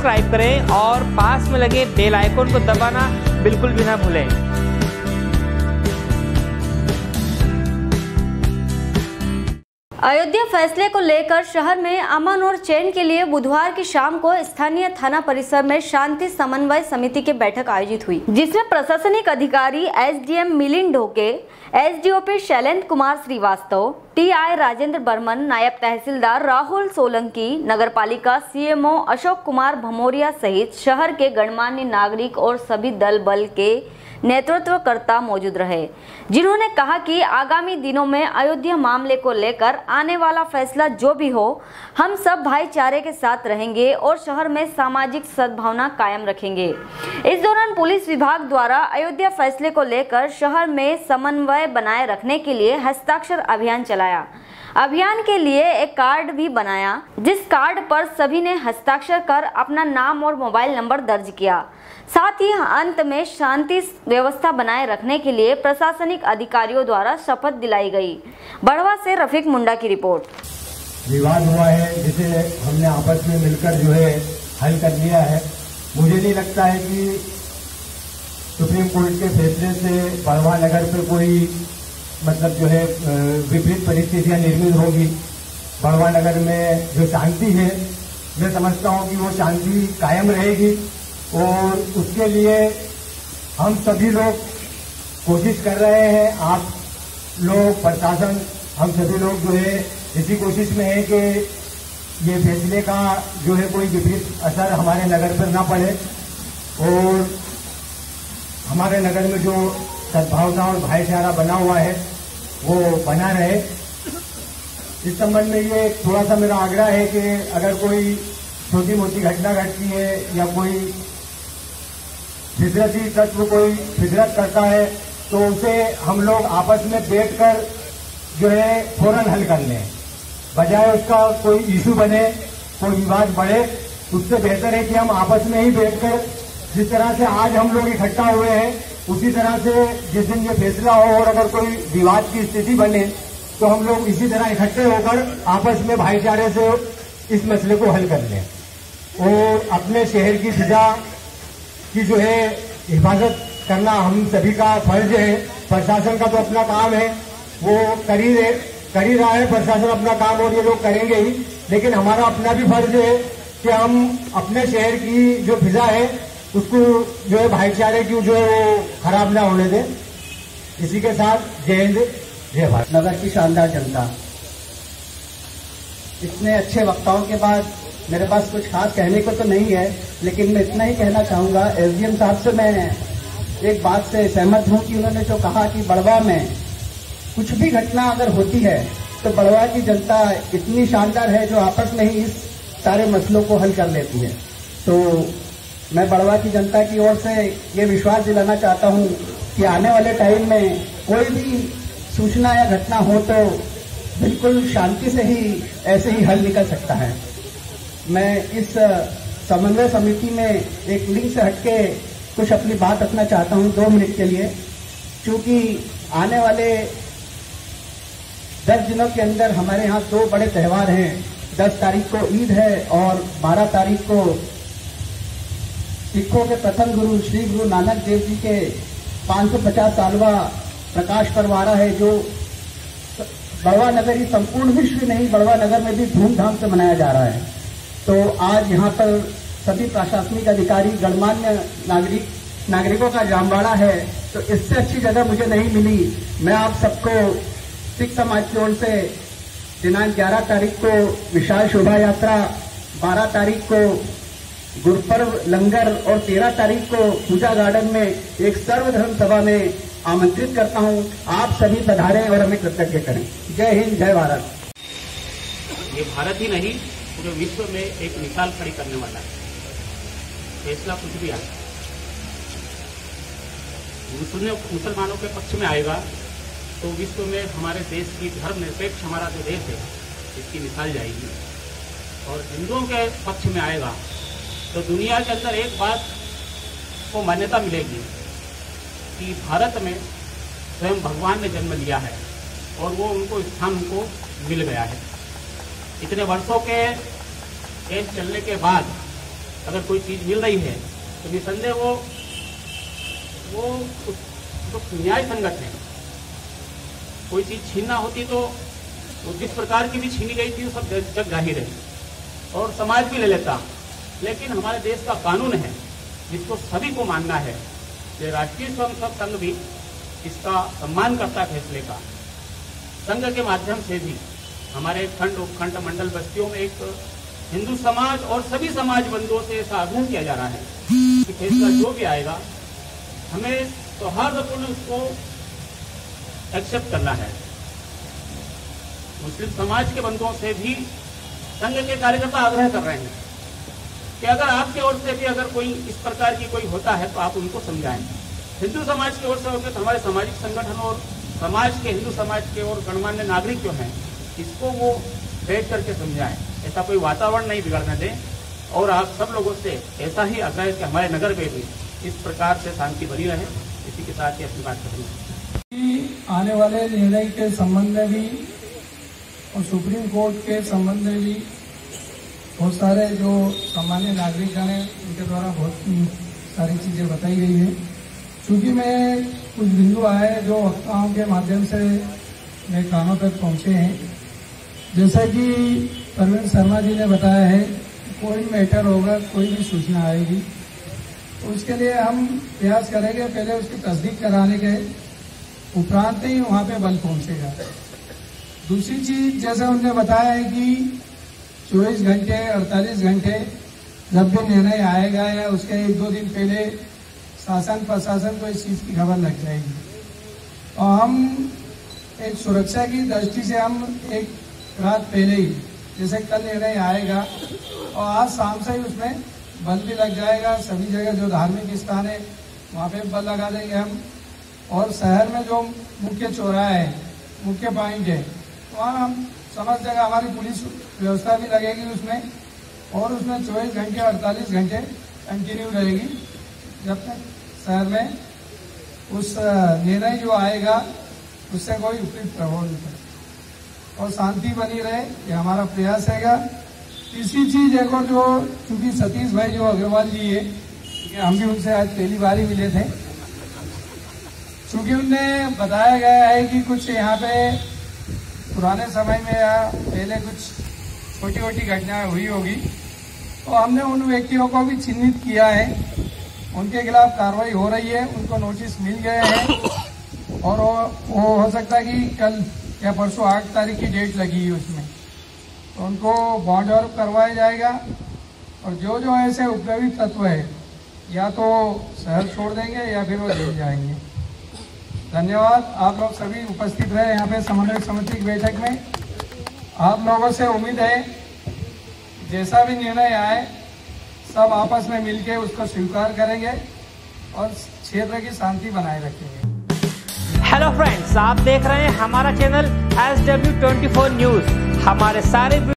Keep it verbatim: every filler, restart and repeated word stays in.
Subscribe करें और पास में लगे बेल आइकन को दबाना बिल्कुल भी ना भूलें। अयोध्या फैसले को लेकर शहर में अमन और चैन के लिए बुधवार की शाम को स्थानीय थाना परिसर में शांति समन्वय समिति की बैठक आयोजित हुई, जिसमें प्रशासनिक अधिकारी SDM Milind Dhoke, SDOP Shailendra Kumar Shrivastava, TI Rajendra Barman, नायब तहसीलदार राहुल सोलंकी, नगरपालिका सीएमओ अशोक कुमार भमोरिया सहित शहर के गणमान्य नागरिक और सभी दल बल के नेतृत्वकर्ता मौजूद रहे, जिन्होंने कहा कि आगामी दिनों में अयोध्या मामले को लेकर आने वाला फैसला जो भी हो, हम सब भाईचारे के साथ रहेंगे और शहर में सामाजिक सद्भावना कायम रखेंगे। इस दौरान पुलिस विभाग द्वारा अयोध्या फैसले को लेकर शहर में समन्वय बनाए रखने के लिए हस्ताक्षर अभियान चलाया। अभियान के लिए एक कार्ड भी बनाया, जिस कार्ड पर सभी ने हस्ताक्षर कर अपना नाम और मोबाइल नंबर दर्ज किया। साथ ही अंत में शांति व्यवस्था बनाए रखने के लिए प्रशासनिक अधिकारियों द्वारा शपथ दिलाई गई। बढ़वा से रफीक मुंडा की रिपोर्ट। विवाद हुआ है जिसे हमने आपस में मिलकर जो है हल कर लिया है। मुझे नहीं लगता है कि सुप्रीम कोर्ट के फैसले से बढ़वा नगर पर कोई मतलब जो है विपरीत परिस्थितियां निर्मित होगी। बढ़वा नगर में जो शांति है, मैं समझता हूं कि वो शांति कायम रहेगी और उसके लिए हम सभी लोग कोशिश कर रहे हैं। आप लोग, प्रशासन, हम सभी लोग जो है इसी कोशिश में है कि ये फैसले का जो है कोई विपरीत असर हमारे नगर पर ना पड़े और हमारे नगर में जो सद्भावना और भाईचारा बना हुआ है वो बना रहे। इस संबंध में ये थोड़ा सा मेरा आग्रह है कि अगर कोई छोटी मोटी घटना घटती है या कोई फितरती तत्व कोई फितरत करता है तो उसे हम लोग आपस में बैठकर जो है फौरन हल कर लें, बजाय उसका कोई इशू बने, कोई विवाद बढ़े। उससे बेहतर है कि हम आपस में ही बैठकर जिस तरह से आज हम लोग इकट्ठा हुए हैं उसी तरह से जिस दिन ये फैसला हो और अगर कोई विवाद की स्थिति बने तो हम लोग इसी तरह इकट्ठे होकर आपस में भाईचारे से इस मसले को हल कर लें और अपने शहर की फिजा की जो है हिफाजत करना हम सभी का फर्ज है। प्रशासन का तो अपना काम है, वो कर ही रहे कर ही रहा है प्रशासन अपना काम और ये लोग करेंगे ही, लेकिन हमारा अपना भी फर्ज है कि हम अपने शहर की जो फिजा है उसको जो है भाईचारे की जो है वो खराब ना होने दें। इसी के साथ जय हिंद, जय भारत। नगर की शानदार जनता, इतने अच्छे वक्ताओं के बाद मेरे पास कुछ खास कहने को तो नहीं है, लेकिन मैं इतना ही कहना चाहूंगा। एसडीएम साहब से मैं एक बात से सहमत हूं कि उन्होंने जो कहा कि बढ़वा में कुछ भी घटना अगर होती है तो बढ़वा की जनता इतनी शानदार है जो आपस में ही इस सारे मसलों को हल कर लेती है। तो मैं बढ़वा की जनता की ओर से ये विश्वास दिलाना चाहता हूं कि आने वाले टाइम में कोई भी सूचना या घटना हो तो बिल्कुल शांति से ही ऐसे ही हल निकल सकता है। मैं इस समन्वय समिति में एक लिंक से हटके कुछ अपनी बात रखना चाहता हूं दो मिनट के लिए, क्योंकि आने वाले दस दिनों के अंदर हमारे यहाँ दो बड़े त्योहार हैं। दस तारीख को ईद है और बारह तारीख को सिखों के प्रथम गुरु श्री गुरु नानक देव जी के पाँच सौ पचास सालवा प्रकाश पर्व आ रहा है, जो बढ़वा नगर ही संपूर्ण विश्व नहीं, बढ़वा नगर में भी धूमधाम से मनाया जा रहा है। तो आज यहाँ पर सभी प्रशासनिक अधिकारी, गणमान्य नागरिक नागरिकों का जामबाड़ा है, तो इससे अच्छी जगह मुझे नहीं मिली। मैं आप सबको सिख समाज की ओर से दिनांक ग्यारह तारीख को विशाल शोभा यात्रा, बारह तारीख को गुरुपर्व लंगर और तेरह तारीख को पूजा गार्डन में एक सर्वधर्म सभा में आमंत्रित करता हूं। आप सभी पधारें और हमें कृतज्ञ करें। जय हिंद, जय भारत। ये भारत ही नहीं पूरे विश्व में एक मिसाल खड़ी करने वाला है। फैसला कुछ भी आए, मुसलमानों के पक्ष में आएगा तो विश्व में हमारे देश की धर्मनिरपेक्ष हमारा जो देश है इसकी मिसाल जाएगी, और हिंदुओं के पक्ष में आएगा तो दुनिया के अंदर एक बात को मान्यता मिलेगी कि भारत में स्वयं भगवान ने जन्म लिया है और वो उनको स्थान उनको मिल गया है। इतने वर्षों के केस चलने के बाद अगर कोई चीज़ मिल रही है तो निसंदेह वो वो तो न्याय संगत है। कोई चीज़ छीनना होती तो वो जिस प्रकार की भी छीनी गई थी वो सब जग जाहिर है और समाज भी ले लेता। लेकिन हमारे देश का कानून है जिसको सभी को मानना है। ये राष्ट्रीय स्वयंसेवक संघ भी इसका सम्मान करता है फैसले का। संघ के माध्यम से भी हमारे खंड उपखंड मंडल बस्तियों में एक हिंदू समाज और सभी समाज बंधुओं से ऐसा आग्रह किया जा रहा है कि फैसला जो भी आएगा हमें सौहार्दपूर्ण उसको एक्सेप्ट करना है। मुस्लिम समाज के बंधुओं से भी संघ के कार्यकर्ता आग्रह कर रहे हैं कि अगर आपकी ओर से भी अगर कोई इस प्रकार की कोई होता है तो आप उनको समझाएं। हिंदू समाज की ओर से होते तो हमारे सामाजिक संगठन और समाज के हिंदू समाज के और गणमान्य नागरिक जो हैं इसको वो बैठ करके समझाएं। ऐसा कोई वातावरण नहीं बिगड़ने दें और आप सब लोगों से ऐसा ही आग्रह कि हमारे नगर में भी इस प्रकार से शांति बनी रहे। इसी के साथ ही अपनी बात करूँगी। आने वाले निर्णय के संबंध में भी और सुप्रीम कोर्ट के संबंध में भी बहुत सारे जो सामान्य नागरिक हैं उनके द्वारा बहुत सारी चीजें बताई गई है। चूंकि मैं कुछ बिंदु आए जो वक्ताओं के माध्यम से मेरे कानों तक पहुंचे हैं, जैसा कि प्रवीण शर्मा जी ने बताया है कोई मैटर होगा कोई भी सूचना आएगी तो उसके लिए हम प्रयास करेंगे, पहले उसकी तस्दीक कराने के उपरांत ही वहाँ पे बल पहुंचेगा। दूसरी चीज जैसा उन्होंने बताया है कि चौबीस घंटे अड़तालीस घंटे जब भी निर्णय आएगा या उसके एक दो दिन पहले शासन प्रशासन को इस चीज की खबर लग जाएगी और हम एक सुरक्षा की दृष्टि से हम एक रात पहले ही जैसे कल निर्णय आएगा और आज शाम से ही उसमें बल भी लग जाएगा। सभी जगह जो धार्मिक स्थान है वहाँ पे बल लगा देंगे हम और शहर में जो मुख्य चौराहा है मुख्य पॉइंट है वहाँ हम समझ जगह हमारी पुलिस व्यवस्था भी लगेगी उसमें और उसमें चौबीस घंटे अड़तालीस घंटे कंटिन्यू रहेगी जब तक शहर में उस निर्णय जो आएगा उससे कोई विपरीत प्रभाव नहीं पड़े और शांति बनी रहे, ये हमारा प्रयास हैगा। तीसरी चीज एक और जो चूंकि सतीश भाई जो अग्रवाल जी है हम भी उनसे आज पहली बार ही मिले थे, चूंकि उनने बताया गया है कि कुछ यहाँ पे पुराने समय में या पहले कुछ छोटी छोटी घटनाएं हुई होगी तो हमने उन व्यक्तियों को भी चिन्हित किया है, उनके खिलाफ कार्रवाई हो रही है, उनको नोटिस मिल गए हैं और वो, वो हो सकता है कि कल या परसों आठ तारीख की डेट लगी है उसमें तो उनको बॉन्ड और करवाया जाएगा और जो जो ऐसे उपद्रवी तत्व है या तो शहर छोड़ देंगे या फिर वो जेल जाएंगे। धन्यवाद। आप लोग सभी उपस्थित रहे यहाँ पे समन्वय समिति की बैठक में। आप लोगों से उम्मीद है जैसा भी निर्णय आए सब आपस में मिलकर उसको स्वीकार करेंगे और क्षेत्र की शांति बनाए रखेंगे। हेलो फ्रेंड्स, आप देख रहे हैं हमारा channel S W twenty four news. हमारे सारे